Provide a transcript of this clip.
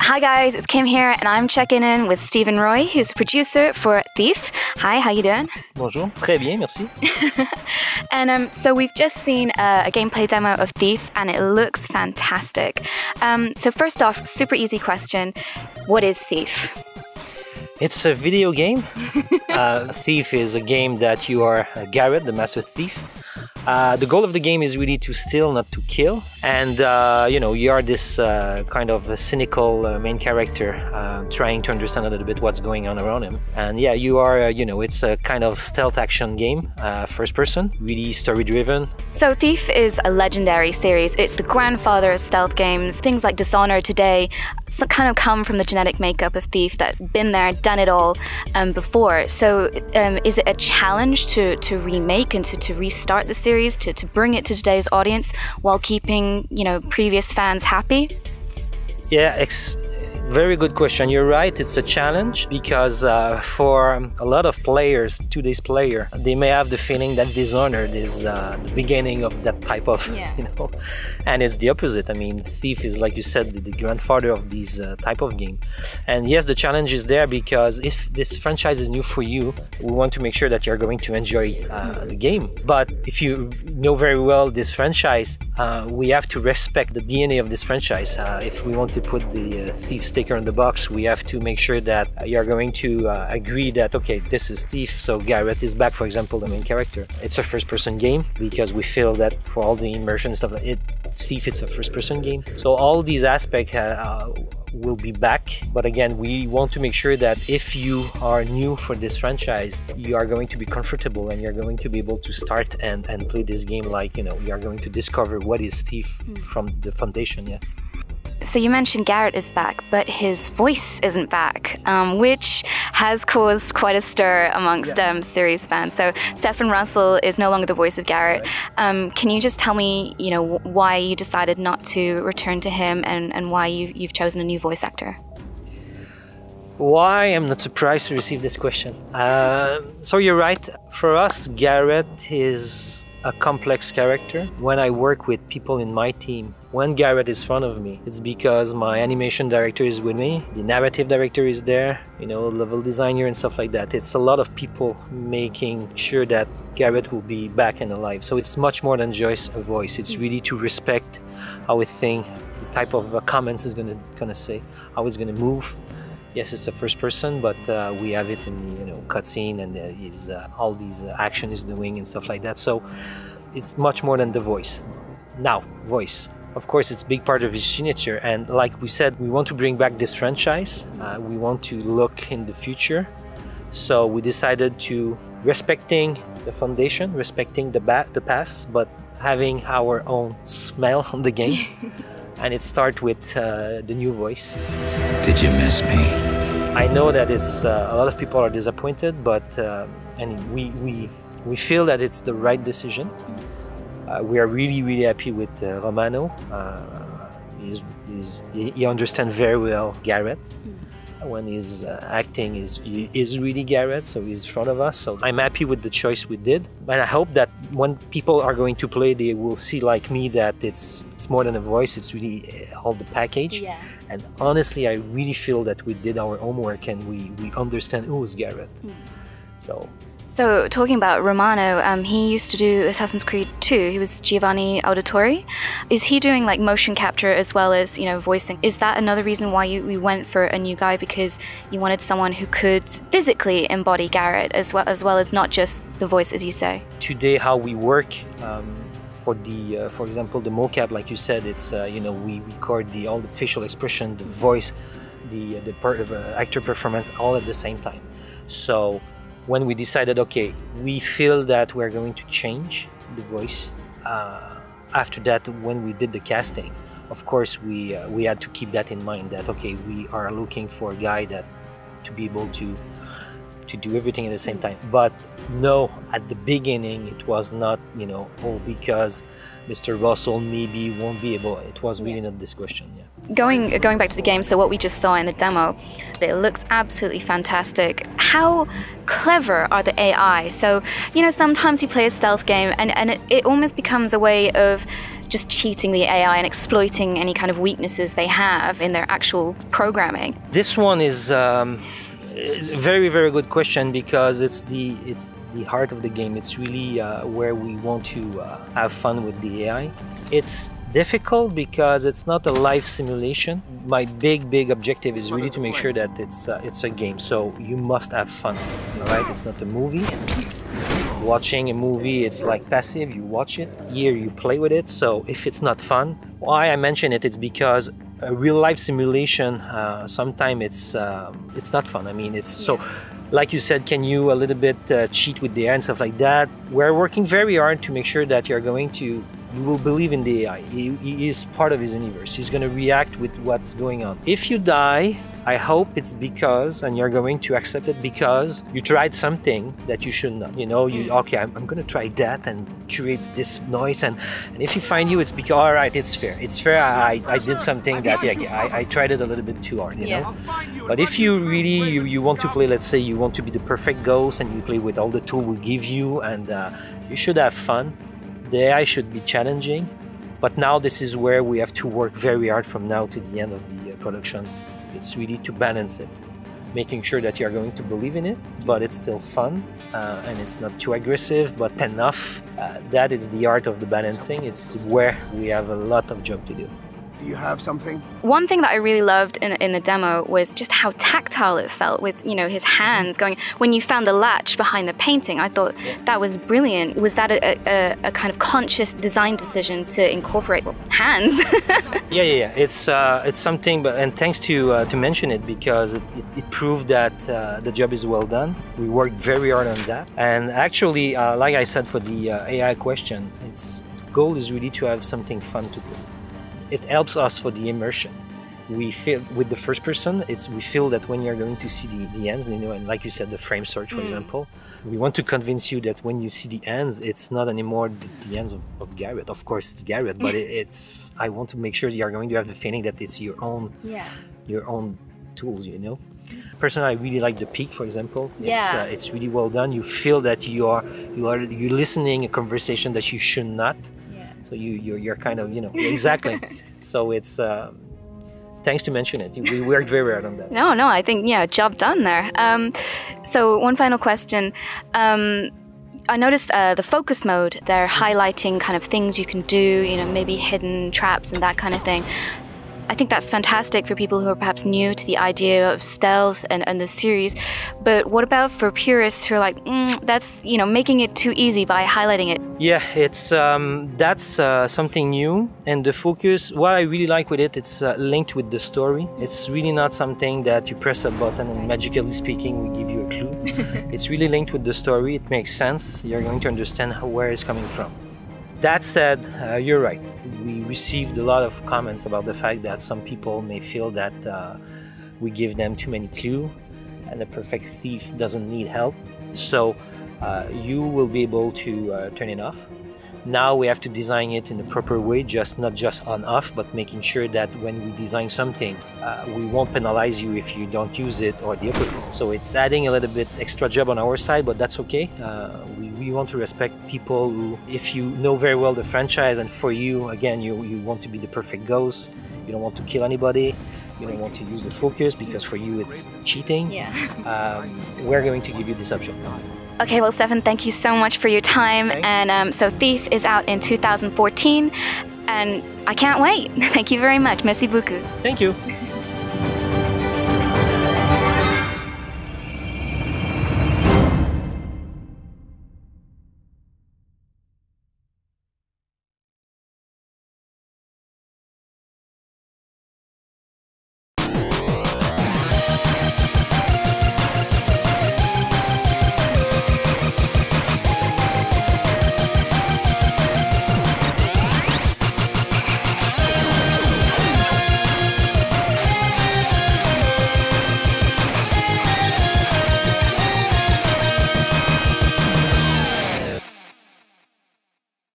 Hi guys, it's Kim here, and I'm checking in with Stéphane Roy, who's the producer for Thief. Hi, how you doing? Bonjour, très bien, merci. And so we've just seen a gameplay demo of Thief, and it looks fantastic. So first off, super easy question: what is Thief? It's a video game. Thief is a game that you are Garret, the master thief. The goal of the game is really to steal, not to kill. And, you are this kind of a cynical main character trying to understand a little bit what's going on around him. And yeah, you are, it's a kind of stealth action game, first person, really story-driven. So Thief is a legendary series. It's the grandfather of stealth games. Things like Dishonored today kind of come from the genetic makeup of Thief that's been there, done it all before. So is it a challenge to remake and to restart the series, to bring it to today's audience while keeping, previous fans happy? Yeah, very good question. You're right, it's a challenge because for a lot of players, today's player, they may have the feeling that Dishonored is the beginning of that type of, and it's the opposite. I mean, Thief is, like you said, the grandfather of these type of game. And yes, the challenge is there because if this franchise is new for you, we want to make sure that you're going to enjoy the game. But if you know very well this franchise, we have to respect the DNA of this franchise. If we want to put the Thief sticker on the box, we have to make sure that you're going to agree that, okay, this is Thief, so Garret is back, for example, the main character. It's a first-person game because we feel that for all the immersion stuff, Thief, it's a first-person game. So all these aspects will be back. But again, we want to make sure that if you are new for this franchise, you are going to be comfortable and you're going to be able to start and play this game like, you are going to discover what is Thief from the foundation, yeah. So you mentioned Garret is back, but his voice isn't back, which has caused quite a stir amongst series fans. So Stéphane Roy is no longer the voice of Garret. Right. Can you just tell me, why you decided not to return to him and why you've chosen a new voice actor? Why? I'm not surprised to receive this question. So you're right. For us, Garret is a complex character. When I work with people in my team, when Garret is in front of me, it's because my animation director is with me, the narrative director is there, level designer and stuff like that. It's a lot of people making sure that Garret will be back and alive. So it's much more than just a voice. It's really to respect how we think, the type of comments is gonna say, how it's gonna move. Yes, it's the first person, but we have it in cutscene and all these action is doing and stuff like that. So it's much more than the voice. Now, voice. Of course, it's a big part of his signature, and like we said, we want to bring back this franchise. We want to look in the future. So we decided to respecting the foundation, respecting the past, but having our own smell on the game. And it starts with the new voice. Did you miss me? I know that it's a lot of people are disappointed, but and we feel that it's the right decision. We are really, really happy with Romano. He understands very well Garret. When he's acting, he is really Garret, so he's in front of us. So I'm happy with the choice we did. And I hope that when people are going to play, they will see, like me, that it's more than a voice, it's really all the package. Yeah. And honestly, I really feel that we did our homework and we understand who's Garret. So talking about Romano, he used to do Assassin's Creed 2. He was Giovanni Auditori. Is he doing like motion capture as well as voicing? Is that another reason why you went for a new guy, because you wanted someone who could physically embody Garret as well as not just the voice, as you say? Today, how we work for example, the mocap, like you said, it's we record all the facial expression, the voice, the actor performance all at the same time. So when we decided, okay, we feel that we're going to change the voice. After that, when we did the casting, of course, we had to keep that in mind, that, okay, we are looking for a guy that to be able to do everything at the same time. But no, at the beginning, it was not, because Mr. Russell maybe won't be able. It was really not this question, yeah. Going back to the game, so what we just saw in the demo, it looks absolutely fantastic. How clever are the AI? So, sometimes you play a stealth game and it almost becomes a way of just cheating the AI and exploiting any kind of weaknesses they have in their actual programming? This one is a very, very good question, because it's the heart of the game. It's really where we want to have fun with the AI. It's difficult because it's not a live simulation. My big objective is really to make sure that it's a game, so you must have fun, all right? It's not a movie. Watching a movie, it's like passive, you watch it. Here you play with it, so if it's not fun, why I mention it, it's because a real life simulation, sometimes it's not fun. I mean, so like you said, can you a little bit cheat with the AI and stuff like that? We're working very hard to make sure that you will believe in the AI. He is part of his universe. He's going to react with what's going on. If you die, I hope it's because, and you're going to accept it because you tried something that you should not. You know, okay, I'm going to try that and create this noise. And if you find it's because, all right, it's fair. It's fair. I did something that, I tried it a little bit too hard, you know. But if you really, you want to play, let's say you want to be the perfect ghost and you play with all the tools we give you, and you should have fun. The AI should be challenging, but now this is where we have to work very hard from now to the end of the production. It's really to balance it, making sure that you're going to believe in it, but it's still fun, and it's not too aggressive, but enough. That is the art of the balancing. It's where we have a lot of job to do. Do you have something? One thing that I really loved in the demo was just how tactile it felt with, his hands going. When you found the latch behind the painting, I thought that was brilliant. Was that a kind of conscious design decision to incorporate hands? Yeah. It's something, and thanks to mention it, because it proved that the job is well done. We worked very hard on that. And actually, like I said, for the AI question, its goal is really to have something fun to do. It helps us for the immersion. We feel with the first person, we feel that when you're going to see the ends, and like you said, the frame search, for example, we want to convince you that when you see the ends, it's not anymore the ends of Garret. Of course, it's Garret, but I want to make sure you're going to have the feeling that it's your own tools, Personally, I really like the peak, for example. It's really well done. You feel that you're listening a conversation that you should not. So you're kind of, exactly. So it's, thanks to mention it. We worked very hard on that. No, I think, job done there. So one final question. I noticed the focus mode, they're highlighting kind of things you can do, maybe hidden traps and that kind of thing. I think that's fantastic for people who are perhaps new to the idea of stealth and the series. But what about for purists who are like, that's, making it too easy by highlighting it? Yeah, it's that's something new. And the focus, what I really like with it, it's linked with the story. It's really not something that you press a button and magically speaking, we give you a clue. It's really linked with the story. It makes sense. You're going to understand where it's coming from. That said, you're right. We received a lot of comments about the fact that some people may feel that we give them too many clues and a perfect thief doesn't need help. So you will be able to turn it off. Now we have to design it in the proper way, not just on-off, but making sure that when we design something, we won't penalize you if you don't use it or the opposite. So it's adding a little bit extra job on our side, but that's okay. We want to respect people who, if you know very well the franchise, and for you, again, you want to be the perfect ghost, you don't want to kill anybody, you don't want to use the focus because for you it's cheating, we're going to give you this option. Okay, well, Stéphane, thank you so much for your time. Thanks. And so Thief is out in 2014, and I can't wait. Thank you very much. Merci beaucoup. Thank you.